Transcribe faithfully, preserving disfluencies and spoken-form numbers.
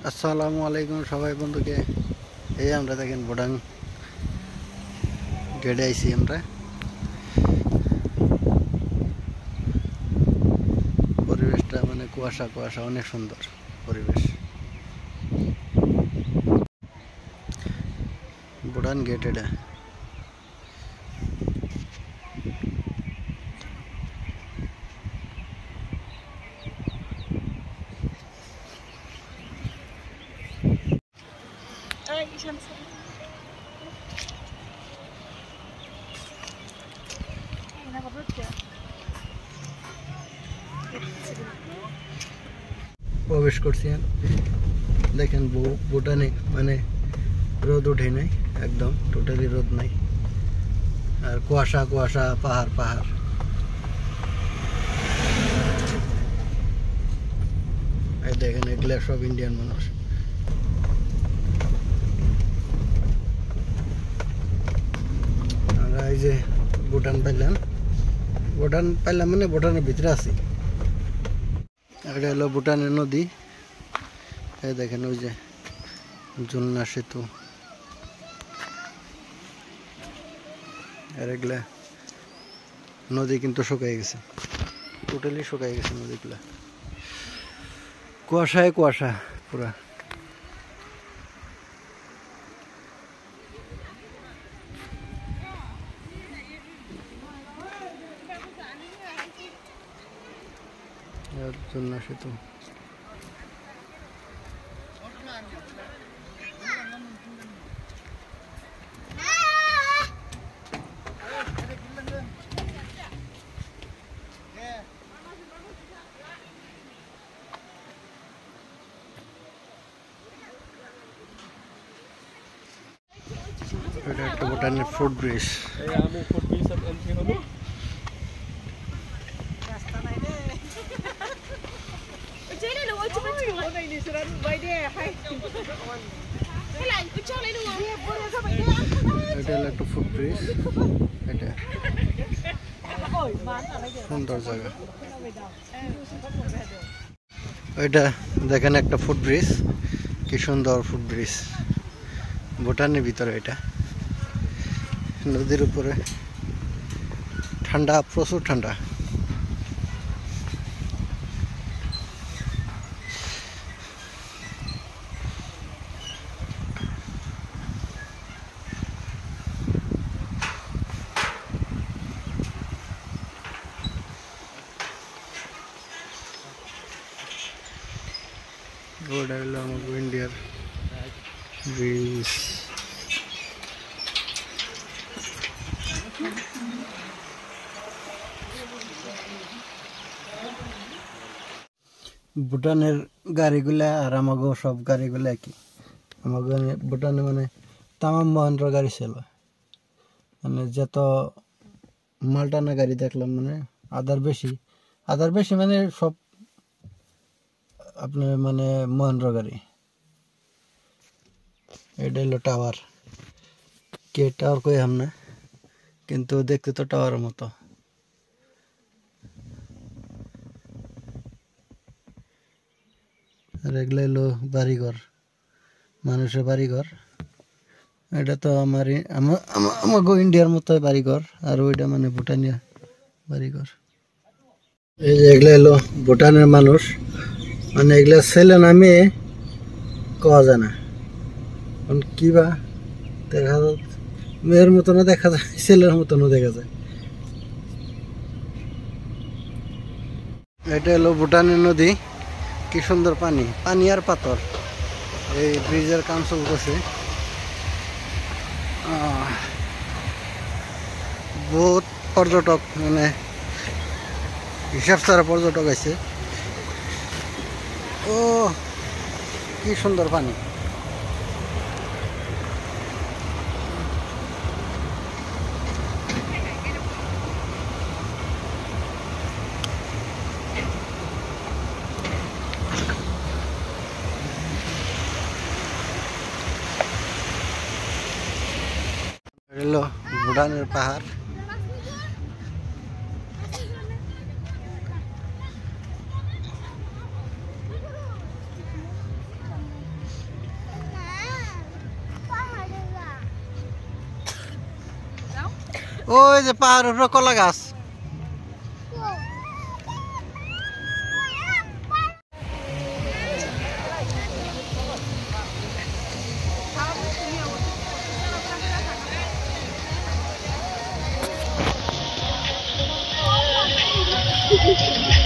আসসালামু আলাইকুম সবাই বন্ধুকে। এই আমরা দেখেন ভুটান গেটে আইছি আমরা। পরিবেশটা মানে কুয়াশা কুয়াশা অনেক সুন্দর পরিবেশ। ভুটান গেট এটা। প্রবেশ করছি দেখেন ভুটানে মানে রোদ উঠে নাই, একদম টোটালি রোদ নাই, আর কুয়াশা কুয়াশা পাহাড় পাহাড়। এই দেখেন এগুলা সব ইন্ডিয়ান মানুষ। আমরা এই যে ভুটান পাইলাম, ভুটান পাইলাম মানে ভুটানের ভিতরে আছি। এটা হলো ভুটানের নদী। এই দেখেন ওই যে ঝুলনা সেতু, আর এগুলা নদী কিন্তু শুকাই গেছে, টোটালি শুকাই গেছে নদীগুলা, কুয়াশায় কুয়াশা পুরা। ঝুলনা সেতু এটা একটা ভুটানের ফুট ব্রিজ। এটা হলো একটা ফুট ব্রিজ। এটা সুন্দর জায়গা। এটা দেখেন একটা ফুট ব্রিজ, কি সুন্দর ফুট ব্রিজ ভুটানের ভিতরে। এটা নদীর উপরে, ঠান্ডা, প্রচুর ঠান্ডা। ওটা হলো আমাদের ইন্ডিয়ার ব্রিজ। ভুটানের গাড়িগুলা আর আমাগো সব গাড়িগুলা একই। আমাগো ভুটানে মানে তামাম মহেন্দ্র গাড়ি ছিল, মানে যত মালটানা গাড়ি দেখলাম মানে আদার বেশি আদার বেশি মানে সব আপনার মানে মহেন্দ্র গাড়ি। এটা হলো টাওয়ার, কে টাওয়ার কই আমরা, কিন্তু দেখতে তো টাওয়ারের মতো। আর এগুলো হলো বাড়িঘর, মানুষের বাড়িঘর। এটা তো আমার আমাকে ইন্ডিয়ার মতো বাড়িঘর, আর ওইটা মানে ভুটানিয়া বাড়িঘর। এই যে এগুলো হলো ভুটানের মানুষ, মানে এগুলা ছেলে না মেয়ে কওয়া যায় না, কি বা দেখা যায়, মেয়ের মতনও দেখা যায়, ছেলের মতনও দেখা যায়। এটা হলো ভুটানের নদী, কি সুন্দর পানি, পানি আর পাথর। এই ব্রিজের কাম চলতেছে, বহুত পর্যটক, মানে হিসাব ছাড়া পর্যটক আছে। ও কি সুন্দর পানি। হলো ভুটানের পাহাড়। ওই যে পাহাড়ের উপরে কলা গাছ। Thank you.